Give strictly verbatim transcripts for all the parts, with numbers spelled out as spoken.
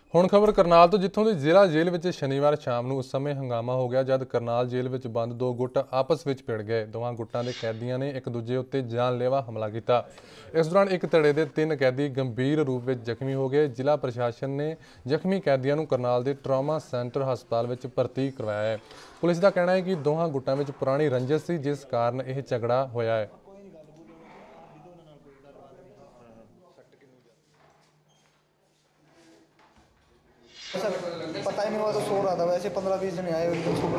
ਹੁਣ ਖਬਰ ਕਰਨਾਲ ਤੋਂ, ਜਿੱਥੋਂ ਦੀ ਜ਼ਿਲ੍ਹਾ ਜੇਲ੍ਹ ਵਿੱਚ ਸ਼ਨੀਵਾਰ ਸ਼ਾਮ ਨੂੰ ਉਸ ਸਮੇਂ ਹੰਗਾਮਾ ਹੋ ਗਿਆ ਜਦ ਕਰਨਾਲ ਜੇਲ੍ਹ ਵਿੱਚ ਬੰਦ ਦੋ ਗੁੱਟ ਆਪਸ ਵਿੱਚ ਭਿੜ ਗਏ। ਦੋਵਾਂ ਗੁੱਟਾਂ ਦੇ ਕੈਦੀਆਂ ਨੇ ਇੱਕ ਦੂਜੇ ਉੱਤੇ ਜਾਨਲੇਵਾ ਹਮਲਾ ਕੀਤਾ। ਇਸ ਦੌਰਾਨ ਇੱਕ ਧੜੇ ਦੇ ਤਿੰਨ ਕੈਦੀ ਗੰਭੀਰ ਰੂਪ ਵਿੱਚ ਜ਼ਖਮੀ ਹੋ ਗਏ। ਜ਼ਿਲ੍ਹਾ ਪ੍ਰਸ਼ਾਸਨ ਨੇ ਜ਼ਖਮੀ ਕੈਦੀਆਂ ਨੂੰ ਕਰਨਾਲ ਦੇ ਟਰਾਮਾ ਸੈਂਟਰ ਹਸਪਤਾਲ ਵਿੱਚ ਭਰਤੀ ਕਰਵਾਇਆ ਹੈ। ਪੁਲਿਸ ਦਾ ਕਹਿਣਾ ਹੈ ਕਿ ਦੋਹਾਂ ਗੁੱਟਾਂ ਵਿੱਚ ਪੁਰਾਣੀ ਰੰਜਿਸ਼ ਸੀ, ਜਿਸ ਕਾਰਨ ਇਹ ਝਗੜਾ ਹੋਇਆ ਹੈ। पता ही नहीं हुआ तो सो रहा था। वैसे पंद्रह बीस जने आए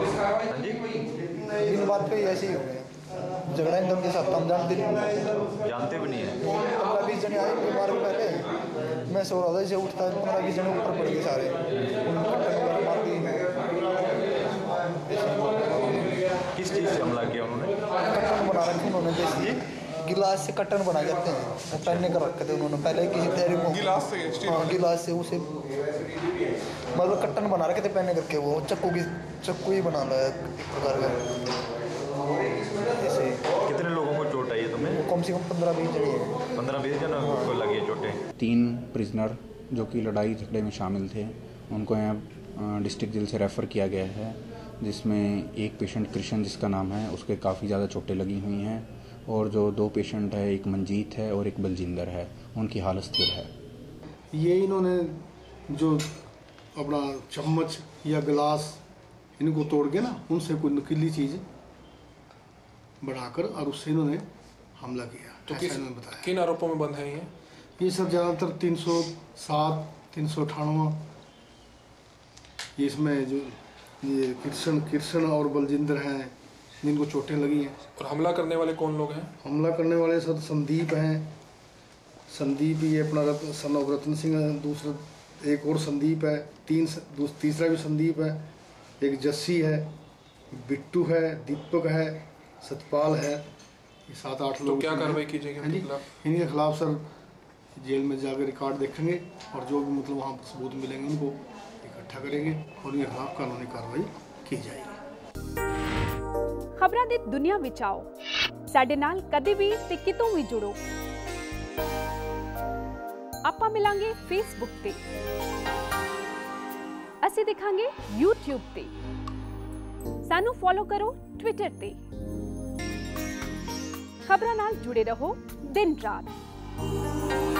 दिन बाद पे ऐसे ही हो गया झगड़ा एकदम के साथ। हम जानते नहीं जानते भी नहीं है। पंद्रह बीस जने आए बीमार भी पहले मैं सो रहा था, जैसे उठता पंद्रह बीस जने ऊपर पड़ गए सारे। किस चीज़ से हमला किया उन्होंने? कट्टन बना रखे उन्होंने, जैसे गिलास से कट्टन बना जाते हैं वो पहनने कर रखे थे उन्होंने पहले किसी तैयारी में गिलास से। हाँ गिलास से उसे मतलब कट्टन बना रखे थे पहने करके। वो चक्कू की चक्कू ही बना रहा है एक प्रकार का। ऐसे कितने लोगों को चोट आई है तुम्हें? कम से कम पंद्रह बीस जने हैं। पंद्रह बीस जन को लगी है चोटें। तीन प्रिजनर जो कि लड़ाई झगड़े में शामिल थे, उनको यहाँ डिस्ट्रिक्ट जेल से रेफ़र किया गया है, जिसमें एक पेशेंट कृष्ण जिसका नाम है, उसके काफ़ी ज़्यादा चोटें लगी हुई हैं। और जो दो पेशेंट है, एक मंजीत है और एक बलजिंदर है, उनकी हालत स्थिर है। ये इन्होंने जो अपना चम्मच या गिलास इनको तोड़ के ना उनसे कोई नुकीली चीज़ बढ़ाकर और उससे इन्होंने हमला किया। तो ऐसा इन्होंने बताया। किन आरोपों में बंद है ये? ये सब ज़्यादातर तीन सौ सात तीन सौ अठानवा इसमें जो ये कृष्ण कृष्ण और बलजिंदर हैं जिनको चोटें लगी हैं। और हमला करने वाले कौन लोग हैं? हमला करने वाले सर संदीप हैं। संदीप ये अपना रत्न सन ऑफ रतन सिंह है। दूसरा एक और संदीप है। तीन तीसरा भी संदीप है। एक जस्सी है, बिट्टू है, दीपक है, सतपाल है। ये सात आठ लोग। तो क्या कार्रवाई की जाएगी इनके खिलाफ? इनके खिलाफ सर जेल में जाकर रिकॉर्ड देखेंगे और जो भी मतलब वहाँ पर सबूत मिलेंगे उनको इकट्ठा करेंगे और इनके खिलाफ कानूनी कार्रवाई की जाएगी। खबरां दी दुनिया विच आओ, साडे नाल कदे भी ते कितों भी जुड़ो। आपां मिलांगे फेसबुक ते, असीं दिखांगे यूट्यूब ते, सानू फॉलो करो ट्विटर ते। खबरां नाल जुड़े रहो दिन रात।